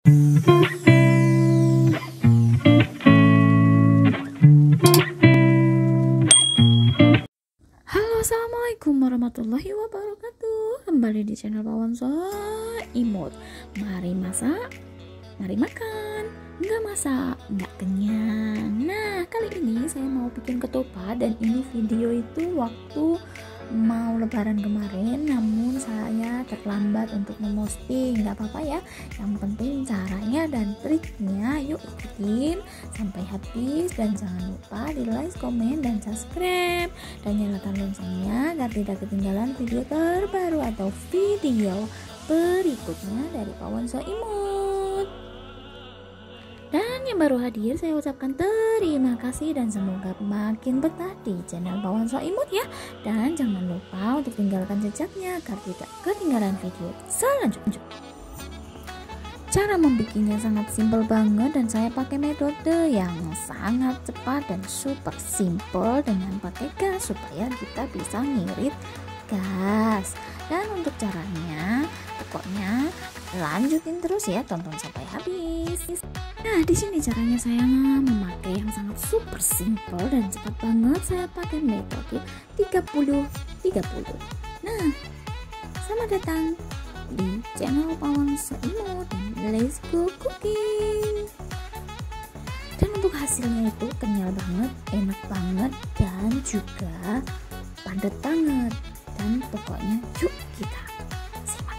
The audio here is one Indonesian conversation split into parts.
Halo, assalamualaikum warahmatullahi wabarakatuh. Kembali di channel Pawan Imut. Mari masak, mari makan. Nggak masak, nggak kenyang. Nah, kali ini saya mau bikin ketupat, dan ini video itu waktu mau lebaran kemarin, namun saya terlambat untuk memposting. Nggak apa-apa ya, yang penting caranya dan triknya yuk ikutin sampai habis, dan jangan lupa di like, komen, dan subscribe, dan nyalakan loncengnya agar tidak ketinggalan video terbaru atau video berikutnya dari Pawan Imut. Dan yang baru hadir, saya ucapkan terima kasih dan semoga makin betah di channel Pawan Imut ya. Dan jangan lupa untuk tinggalkan jejaknya agar tidak ketinggalan video selanjutnya. Cara membikinnya sangat simpel banget, dan saya pakai metode yang sangat cepat dan super simple dengan pakai gas supaya kita bisa ngirit gas. Dan untuk caranya, pokoknya lanjutin terus ya, tonton sampai habis. Nah, di sini caranya saya memakai yang sangat super simple dan cepat banget. Saya pakai metode 30-30. Nah, selamat datang di channel Pawan Imut, dan let's go cooking. Dan untuk hasilnya itu kenyal banget, enak banget, dan juga padat banget. Dan pokoknya yuk kita simak.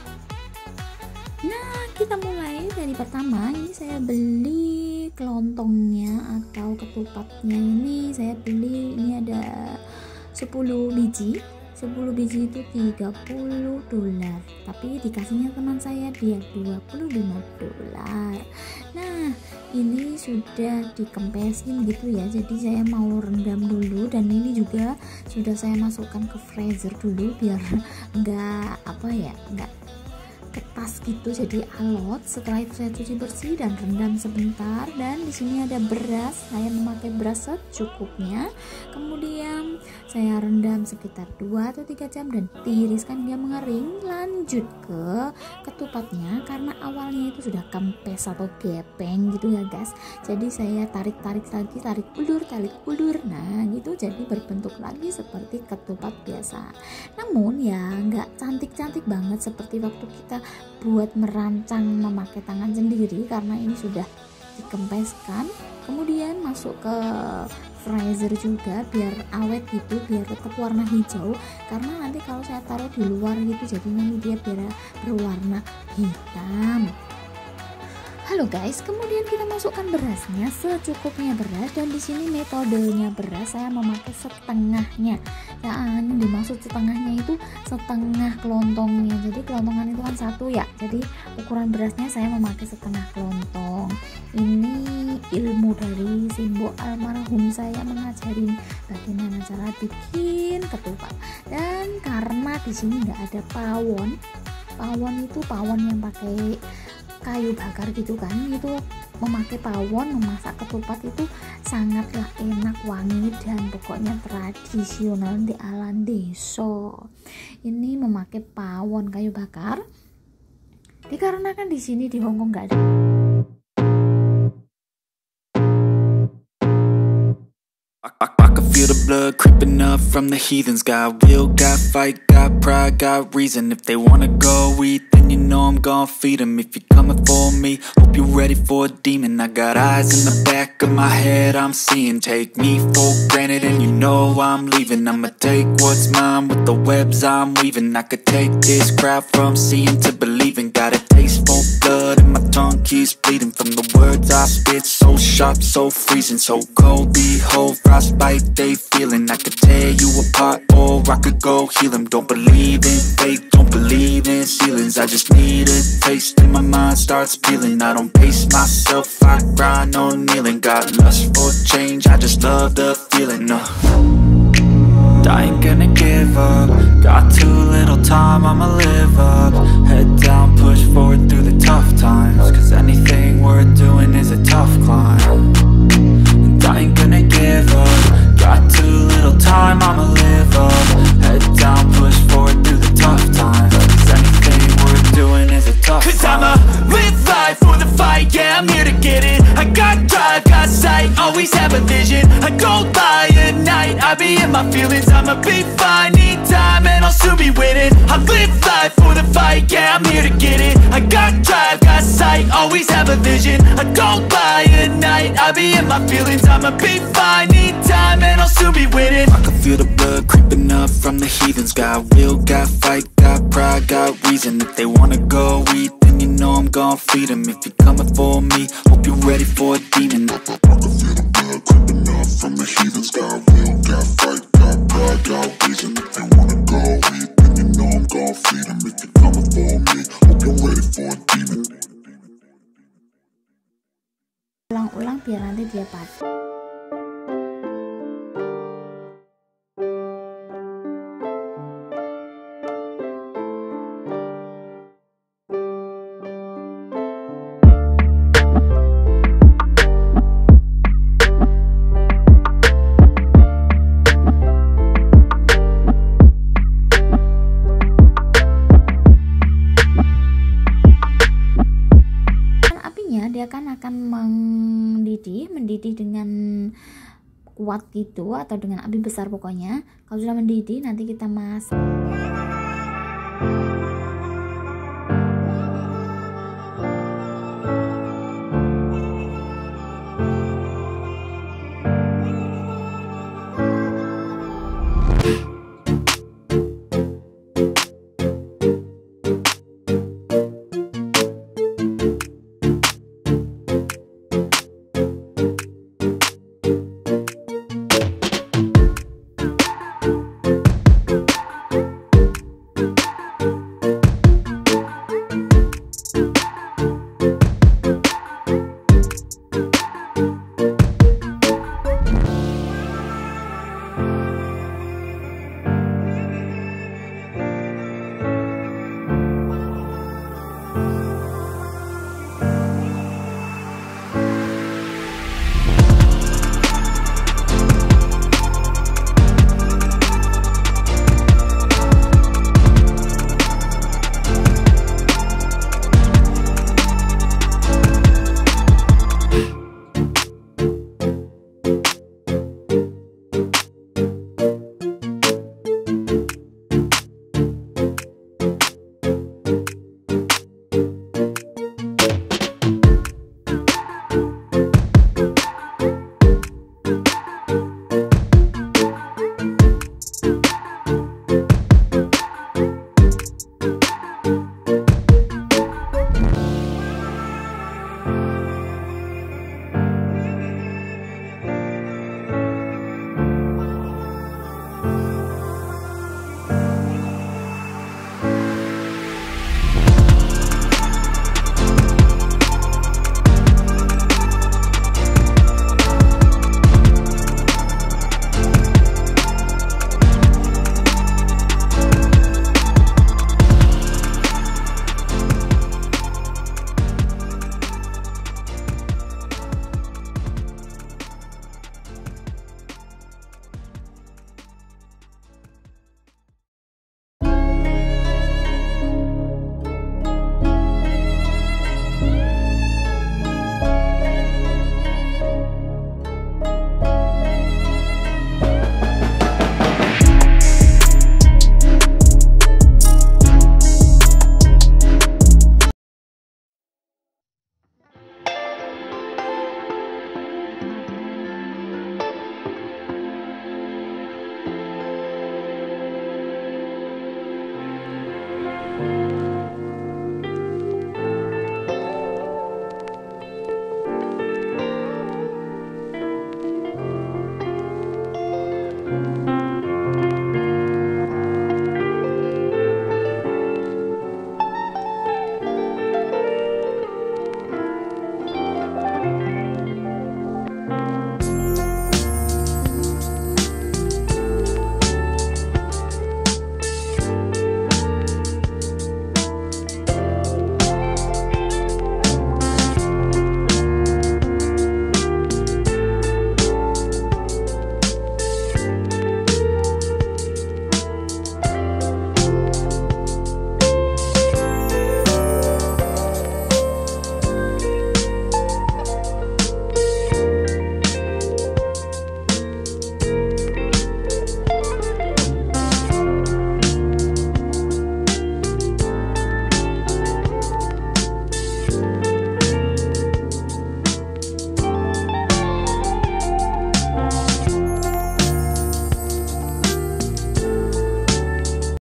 Nah, kita mulai dari pertama. Ini saya beli kelontongnya atau ketupatnya, ini saya beli, ini ada 10 biji. 10 biji itu $30, tapi dikasihnya teman saya dia $25. Nah, ini sudah dikempesin gitu ya, jadi saya mau rendam dulu, dan ini juga sudah saya masukkan ke freezer dulu biar enggak enggak ketas gitu, jadi alot. Setelah itu saya cuci bersih dan rendam sebentar. Dan di sini ada beras, saya memakai beras secukupnya. Kemudian saya rendam sekitar 2 atau 3 jam dan tiriskan dia mengering. Lanjut ke ketupatnya, karena awalnya itu sudah kempes atau gepeng gitu ya guys, jadi saya tarik lagi, tarik ulur. Nah gitu, jadi berbentuk lagi seperti ketupat biasa. Namun ya nggak cantik banget seperti waktu kita buat merancang memakai tangan sendiri, karena ini sudah dikempeskan. Kemudian masuk ke freezer juga biar awet gitu, biar tetap warna hijau, karena nanti kalau saya taruh di luar gitu jadinya dia berwarna hitam. Halo guys, kemudian kita masukkan berasnya secukupnya beras, dan di sini metodenya beras saya memakai setengahnya. Ya, yang dimaksud setengahnya itu setengah kelontongnya. Jadi kelontongan itu kan 1 ya. Jadi ukuran berasnya saya memakai setengah kelontong. Ini ilmu dari Simbo almarhum saya mengajarin bagaimana cara bikin ketupat. Dan karena di sini nggak ada pawon itu pawon yang pakai kayu bakar gitu kan, itu memakai pawon memasak ketupat itu sangatlah enak, wangi, dan pokoknya tradisional di ala desa. Ini memakai pawon kayu bakar dikarenakan di sini di Hongkong nggak ada. I can feel the blood creeping up from the heathens. Got will, got fight, got pride, got reason. If they wanna go eat, then you know I'm gon' feed them. If you're coming for me, hope you're ready for a demon. I got eyes in the back of my head, I'm seeing. Take me for granted and you know I'm leaving. I'ma take what's mine with the webs I'm weaving. I could take this crowd from seeing to believing. Got a taste for blood and my tongue keeps bleeding from the words I spit. So sharp, so freezing, so cold. Behold, frostbite they feeling. I could tear you apart or I could go heal them. Don't believe in fate, don't believe in ceilings. I just need a taste and my mind starts peeling. I don't pace myself, I grind on kneeling. Got lust for change, I just love the feeling. I ain't gonna give up. Got too little time, I'ma live up. Head down, push forward through the tough times, cause anything worth doing is a tough climb. And I ain't gonna give up. Got too little time, I'ma live up. Head down, push forward through the tough times, cause anything worth doing is a tough climb. Cause I'ma live life for fight, yeah, I'm here to get it. I got drive, got sight, always have a vision. I don't lie at night, I be in my feelings. I'ma be fine, need time and I'll soon be winning. I live life for the fight, yeah, I'm here to get it. I got drive, got sight, always have a vision. I don't lie at night, I be in my feelings. I'ma be fine, need time and I'll soon be winning. I can feel the blood creeping up from the heathens. Got will, got fight, got pride, got reason. If they wanna go eat, then you know I'm gon' feed them. If you're coming for me, hope you're ready for a demon. I can feel the blood creeping up from the heathens. Got will, got fight, got pride, got reason. If they wanna go eat, then you know I'm gon' feed them. If you're coming for me, hope you're ready for a demon. Ulang-ulang biar nanti dia padu. Dia kan akan mendidih dengan kuat gitu, atau dengan api besar pokoknya. Kalau sudah mendidih nanti kita masak.